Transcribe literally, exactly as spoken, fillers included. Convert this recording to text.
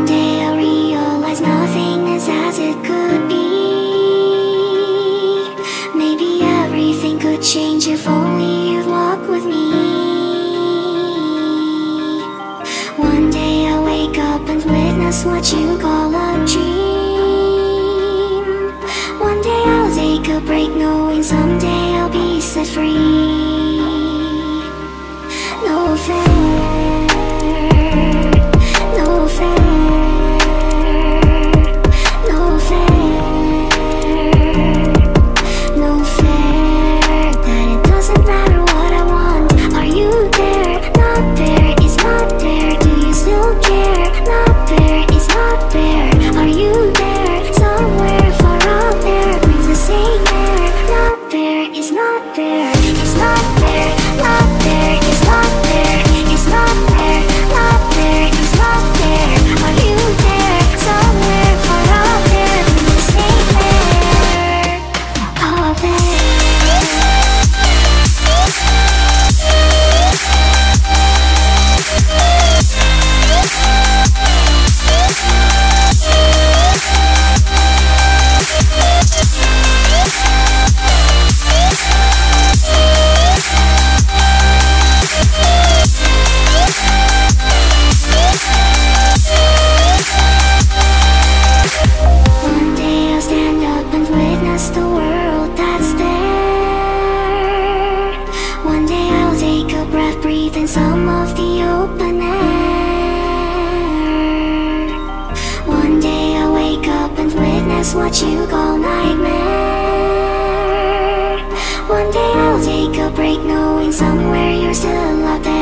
One day I'll realize nothing is as it could be. Maybe everything could change if only you'd walk with me. One day I'll wake up and witness what you call a dream. One day I'll take a break knowing someday I'll be set free. No fair, no fair, no fair, no fair. That it doesn't matter what I want. Are you there? Not there. Is not there. Do you still care? Not there. Is not there. Are you there? Somewhere far out there. Breathe the same air. Not there. Is not there. Is not there. Not there. Is not there. Is not there. Not there. Is not there. Are you there? Somewhere far out there. Breathe the same air. Out there. One day I'll stand up and witness the world that's there. One day I'll take a breath, breathe in some of the open air. One day I'll wake up and witness what you call nightmare. One day I'll take a break knowing somewhere you're still out there.